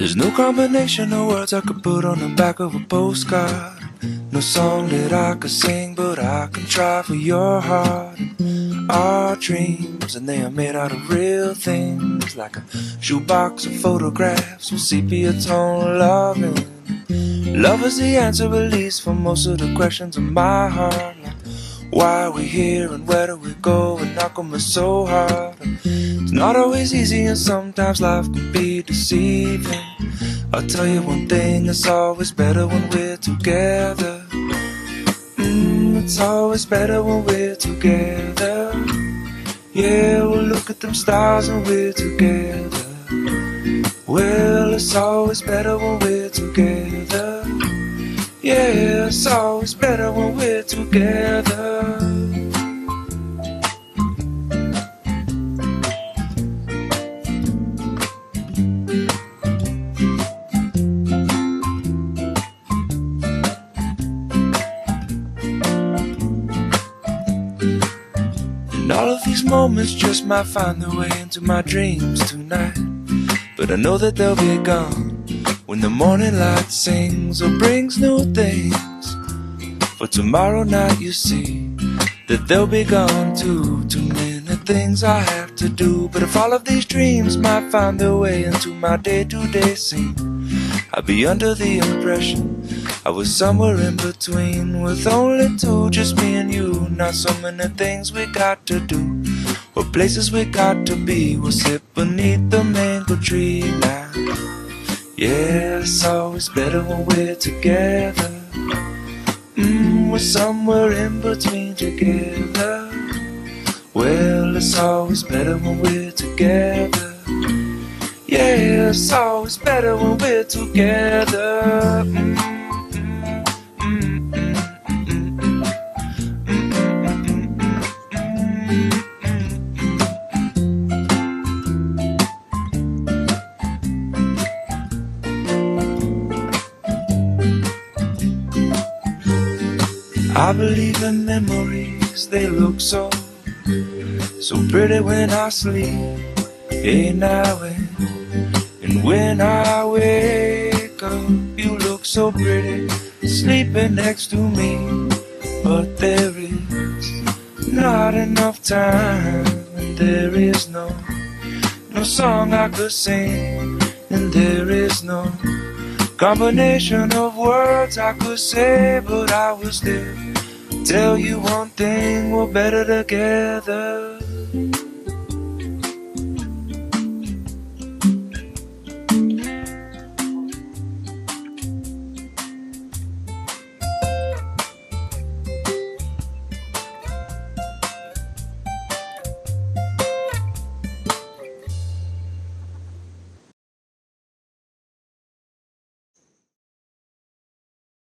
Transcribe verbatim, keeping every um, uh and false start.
There's no combination of words I could put on the back of a postcard. No song that I could sing, but I can try for your heart. Our dreams, and they are made out of real things, like a shoebox of photographs with sepia tone loving. Love is the answer, at least, for most of the questions in my heart. Like, why are we here and where do we go, and how come it's so hard? It's not always easy, and sometimes life can be deceiving. I'll tell you one thing, it's always better when we're together. Mm, it's always better when we're together. Yeah, we'll look at them stars when we're together. Well, it's always better when we're together. Yeah, it's always better when we're together. And all of these moments just might find their way into my dreams tonight. But I know that they'll be gone when the morning light sings or brings new things. For tomorrow night you see that they'll be gone too. Too many things I have to do. But if all of these dreams might find their way into my day-to-day scene, I'd be under the impression I was somewhere in between, with only two, just me and you. Not so many things we got to do, or places we got to be. We'll sit beneath the mango tree now. Yeah, it's always better when we're together. Mm, we're somewhere in between together. Well, it's always better when we're together. Yeah, it's always better when we're together. Mm, mm, mm, mm, mm, I believe in memories, they look so, so pretty when I sleep. Hey now and, and when I wake up, you look so pretty, sleeping next to me. But there is not enough time, and there is no, no song I could sing, and there is no combination of words I could say, but I will still tell you one thing, we're better together.